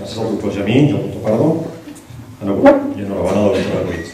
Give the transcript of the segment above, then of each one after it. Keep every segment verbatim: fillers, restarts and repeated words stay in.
gràcies al doctor Jamín i al doctor Pardo, i enhorabona a la doctora Ruiz.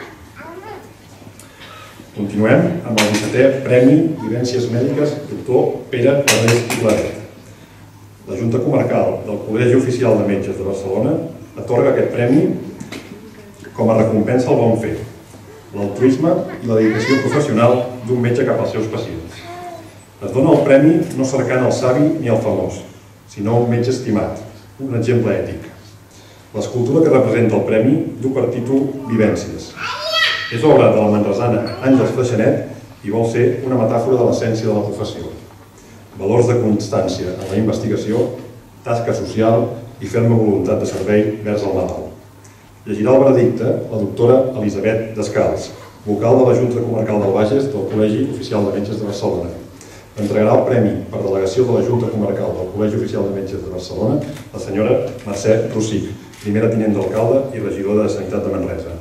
Continuem amb el dissetè Premi Vivències Mèdiques doctor Pere Parés i Claret. La Junta Comarcal del Col·legi Oficial de Metges de Barcelona atorga aquest premi com a recompensa al bon fer, l'altruisme i la dedicació professional d'un metge cap als seus pacients. Es dona el premi no cercant el savi ni el famós, sinó un metge estimat, un exemple ètic. L'escultura que representa el premi du per títol Vivències. És obra de la manresana Àngels Freixenet i vol ser una metàfora de l'essència de la professió. Valors de constància en la investigació, tasca social i ferma voluntat de servei vers el malalt. Llegirà el veredicte la doctora Elisabet Descals, vocal de la Junta Comarcal del Bages del Col·legi Oficial de Metges de Barcelona. Entregarà el premi per delegació de la Junta Comarcal del Col·legi Oficial de Metges de Barcelona la senyora Mercè Rossich, primera tinent d'alcalde i regidora de Sanitat de Manresa.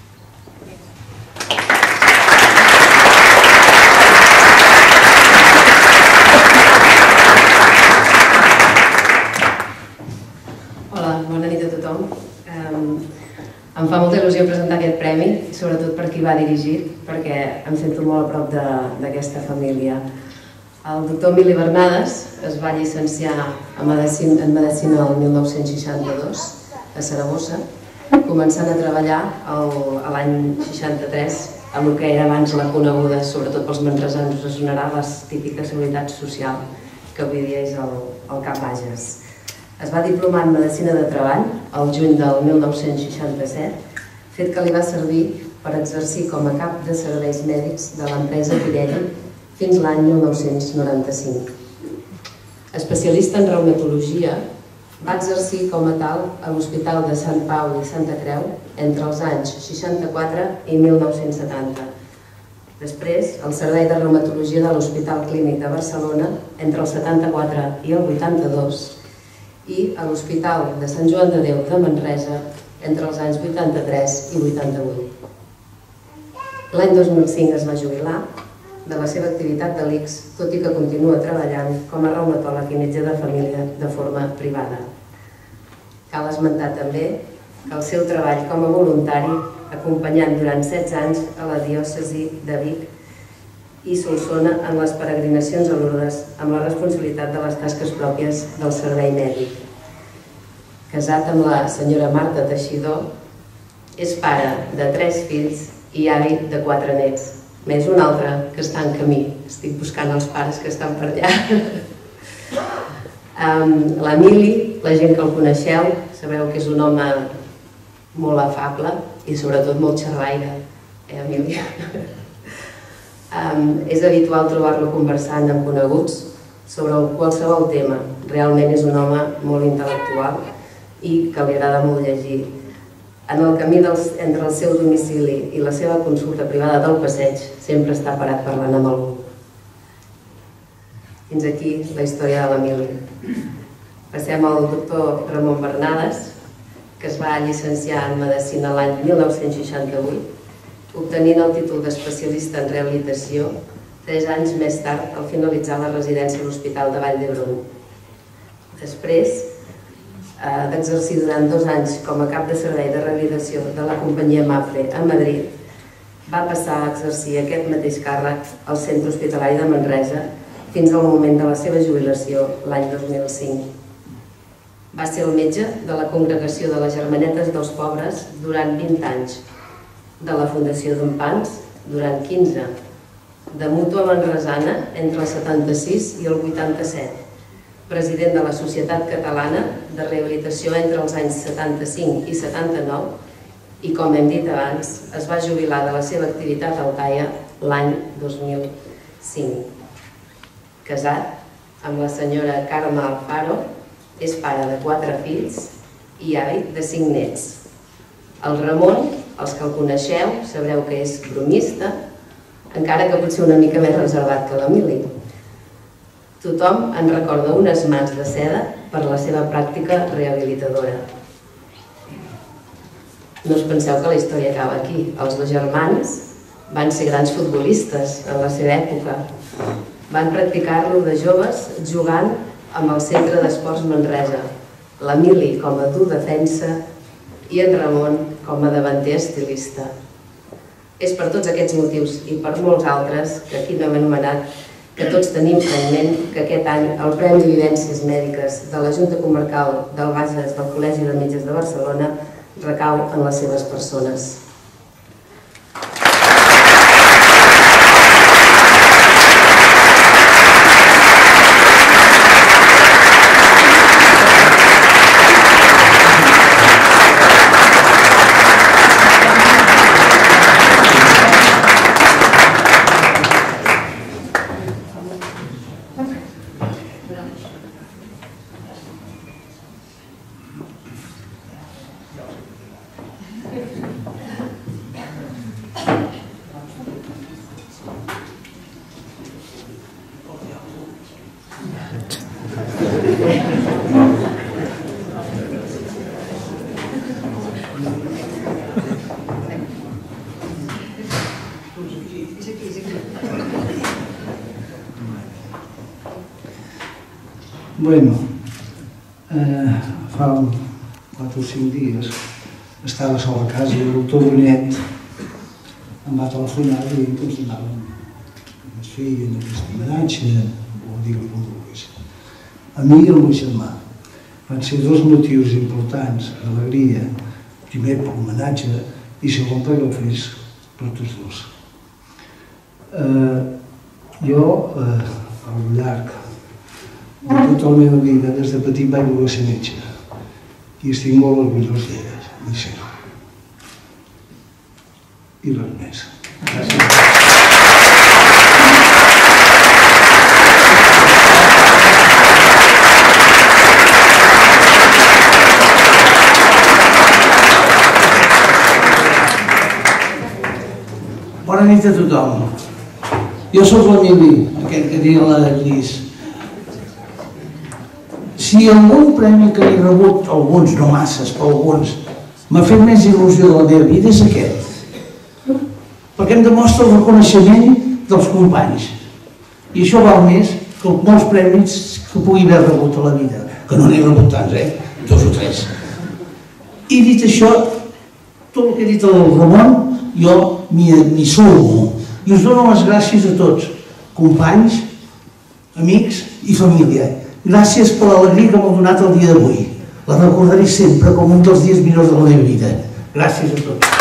Em fa molta il·lusió presentar aquest premi, sobretot per qui va dirigir, perquè em sento molt a prop d'aquesta família. El doctor Emili Bernades es va llicenciar en Medicina el mil nou-cents seixanta-dos a Saragossa, començant a treballar l'any seixanta-tres amb el que era abans la coneguda, sobretot pels manresans, us sonarà la típica Seguretat Social, que avui dia és el Cap Bages. Es va diplomar en Medicina de Treball el juny del mil nou-cents seixanta-set, fet que li va servir per exercir com a cap de serveis mèdics de l'empresa Pirelli fins l'any mil nou-cents noranta-cinc. Especialista en reumatologia, va exercir com a tal a l'Hospital de Sant Pau i Santa Creu entre els anys seixanta-quatre i mil nou-cents setanta. Després, al Servei de Reumatologia de l'Hospital Clínic de Barcelona entre el setanta-quatre i el vuitanta-dos, i a l'Hospital de Sant Joan de Déu de Manresa entre els anys vuitanta-tres i vuitanta-vuit. L'any dos mil cinc es va jubilar de la seva activitat de l'I C S, tot i que continua treballant com a reumatòleg i metge de família de forma privada. Cal esmentar també que el seu treball com a voluntari, acompanyant durant setze anys a la diòcesi de Vic i Solsona en les peregrinacions a Lourdes amb la responsabilitat de les tasques pròpies del servei mèdic. Casat amb la senyora Marta Teixidor, és pare de tres fills i avi de quatre nets, més un altre que està en camí. Estic buscant els pares que estan per allà. L'Emili, la gent que el coneixeu, sabeu que és un home molt afable i sobretot molt xerraire, eh, Emili? És habitual trobar-lo conversant amb coneguts sobre qualsevol tema. Realment és un home molt intel·lectual i que li agrada molt llegir. En el camí entre el seu domicili i la seva consulta privada del passeig sempre està parat parlant amb algú. Fins aquí la història de l'Emili. Passem al doctor Ramon Bernades, que es va llicenciar en Medicina l'any mil nou-cents seixanta-vuit, obtenint el títol d'especialista en rehabilitació tres anys més tard al finalitzar la residència a l'Hospital de Vall d'Hebron. Després d'exercir durant dos anys com a cap de servei de rehabilitació de la companyia Mapfre a Madrid, va passar a exercir aquest mateix càrrec al Centre Hospitalari de Manresa fins al moment de la seva jubilació l'any dos mil cinc. Va ser el metge de la Congregació de les Germanetes dels Pobres durant vint anys, de la Fundació d'Umpans durant quinze, de Mútua Manresana entre el setanta-sis i el vuitanta-set, president de la Societat Catalana de Rehabilitació entre els anys setanta-cinc i setanta-nou i, com hem dit abans, es va jubilar de la seva activitat al Taia l'any dos mil cinc. Casat amb la senyora Carme Alfaro, és pare de quatre fills i avi de cinc nets. El Ramon, els que el coneixeu, sabreu que és bromista, encara que pot ser una mica més reservat que l'Emili. Tothom en recorda unes mans de seda per la seva pràctica rehabilitadora. No us penseu que la història acaba aquí. Els dos germans van ser grans futbolistes en la seva època. Van practicar-lo de joves jugant amb el Centre d'Esports Manresa, l'Emili com a dur defensa i en Ramon com a davanter estilista. És per tots aquests motius i per molts altres que aquí no hem anomenat que tots tenim en ment que aquest any el Premi Vivències Mèdiques de la Junta Comarcal del Bages del Col·legi de Metges de Barcelona recau en les seves persones. Bueno, eh, fa quatre o cinc dies estava sol a casa i el doctor Brunet em va telefonar dient que ens donaven ens feien aquesta homenatge o dir-li com vulguis. A mi i al meu germà van ser dos motius importants d'alegria, primer per l'homenatge i segon perquè ho fes per tots dos. Eh, jo, eh, al llarg de tota la meva vida, des de petit vaig voler ser metge i estic molt orgullós d'ella, de ser-ho. I res més. Gràcies. Bona nit a tothom. Jo soc l'Emili, aquest que diu la Llis. Si algun premi que he rebut, alguns, no masses, però alguns, m'ha fet més il·lusió de la meva vida és aquest. Perquè em demostra el reconeixement dels companys. I això val més que molts premis que pugui haver rebut a la vida. Que no n'he rebut tants, eh? Dos o tres. I dit això, tot el que he dit al Ramon, jo m'hi sumo. I us dono les gràcies a tots, companys, amics i família. Gràcies per l'alegria que m'ha donat el dia d'avui. La recordaré sempre com un dels dies millors de la meva vida. Gràcies a tots.